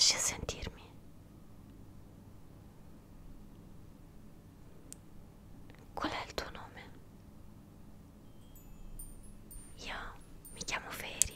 Riesci a sentirmi? Qual è il tuo nome? Io mi chiamo Fairy.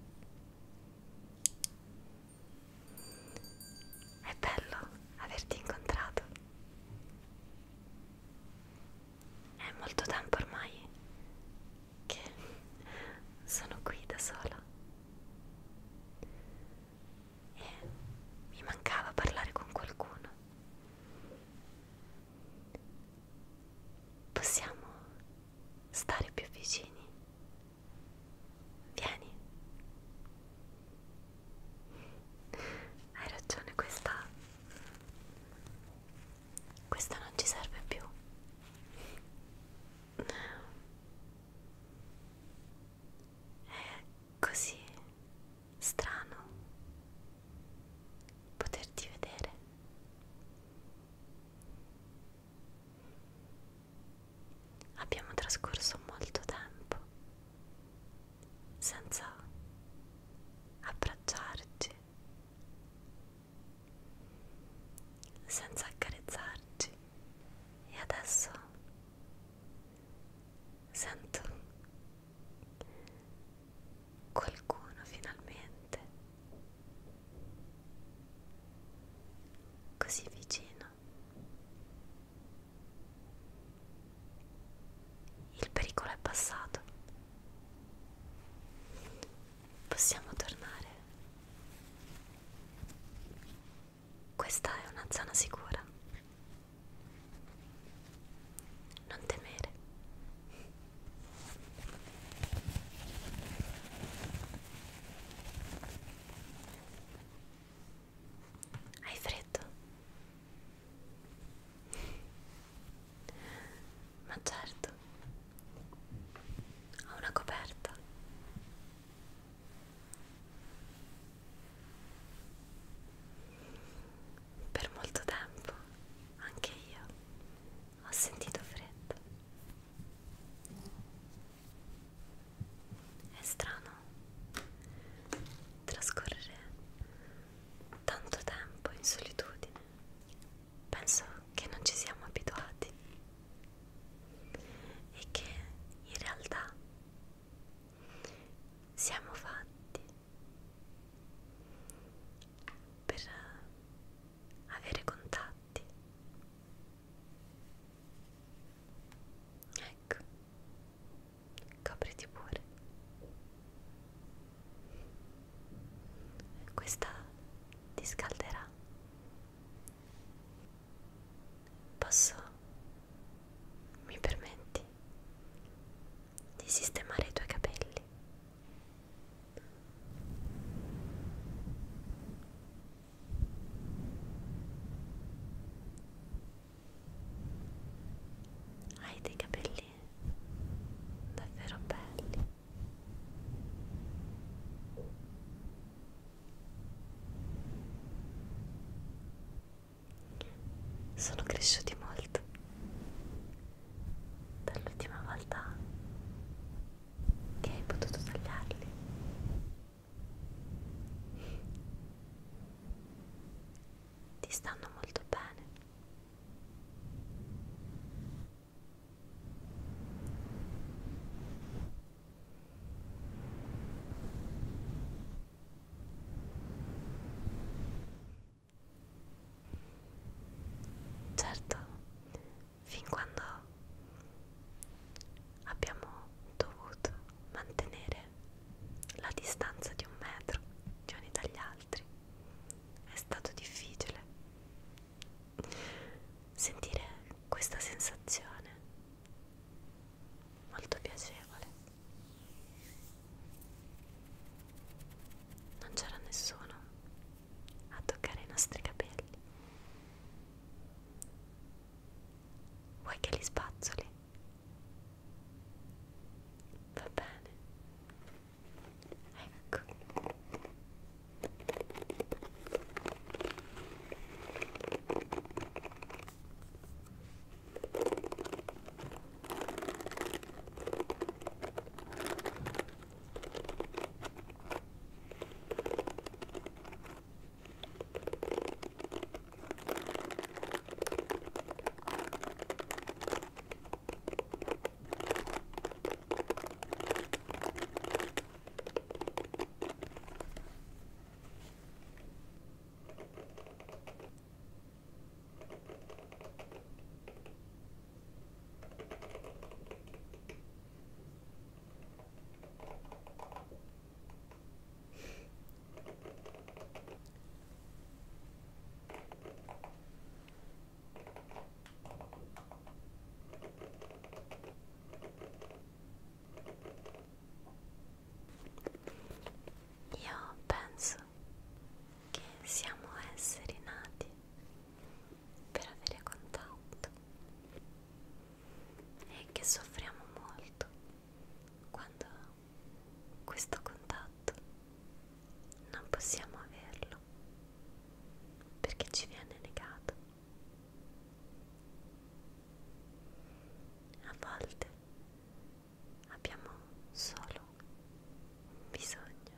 È bello averti incontrato. È molto tempo ormai che sono qui da sola e mi mancava parlare con qualcuno. Possiamo stare più vicini? Vieni. Hai ragione, questa non ci serve più. È così strano poterti vedere. Abbiamo trascorso molto tempo senza abbracciarci, senza accarezzarci, e adesso sento qualcuno finalmente così vicino. Il pericolo è passato. Possiamo tornare. Questa è una zona sicura. Non temere. Hai freddo? Ma certo, ho una coperta. Per molto tempo, anche io, ho sentito freddo. È strano trascorrere tanto tempo in solitudine. Penso che non ci siamo abituati e che in realtà siamo fatti per avere contatti. Ecco, copriti pure. Questa ti scalderà. Posso, mi permetti di sistemare i tuoi capelli? Hai dei capelli davvero belli. Sono cresciuti molto dall'ultima volta che hai potuto tagliarli. Ti stanno molto bene. Certo, questo contatto non possiamo averlo perché ci viene negato. A volte abbiamo solo bisogno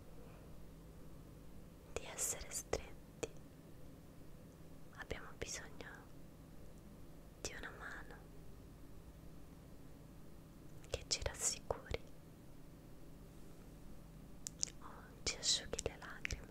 di essere stretti, abbiamo bisogno di una mano che ci rassicuri o ci asciughi le lacrime.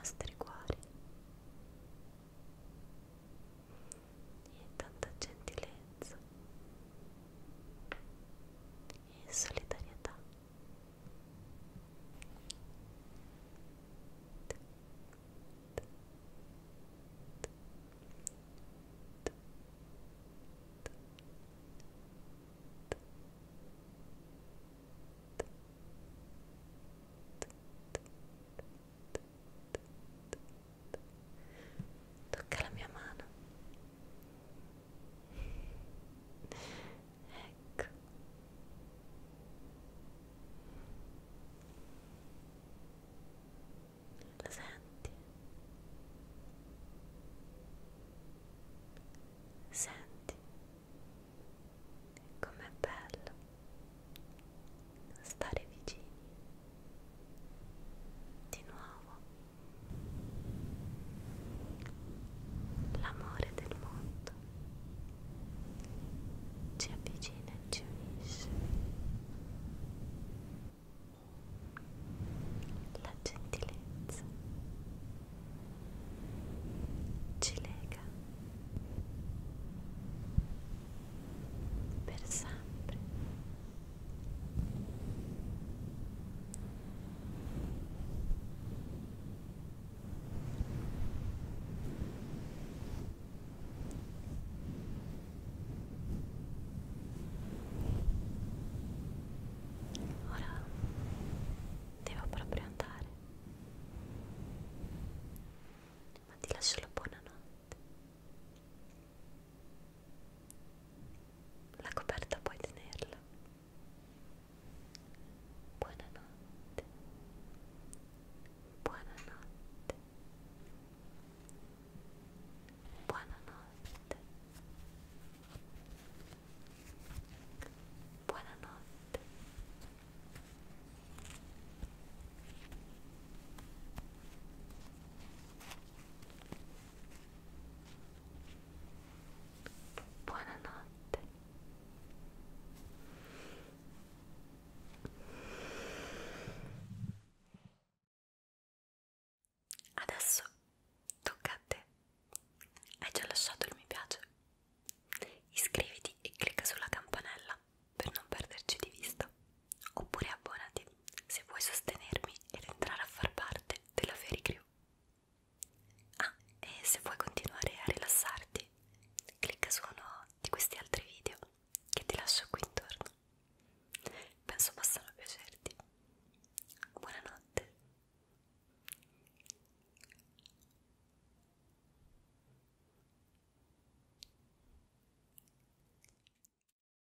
nostri cuori e tanta gentilezza e solidarietà. Tocca la mia mano. Ecco. Lo senti? Senti com'è bello stare vicini di nuovo. L'amore del mondo ci avvicina e ci unisce. La gentilezza ci lega per sempre. Ora devo proprio andare, ma ti lascio la buonanotte. La coperta puoi tenerla. Buonanotte, buonanotte, buonanotte, buonanotte. Buonanotte. Adesso tocca a te. Hai già lasciato il mi piace? Iscriviti e clicca sulla campanella per non perderci di vista. Oppure abbonati se vuoi sostenere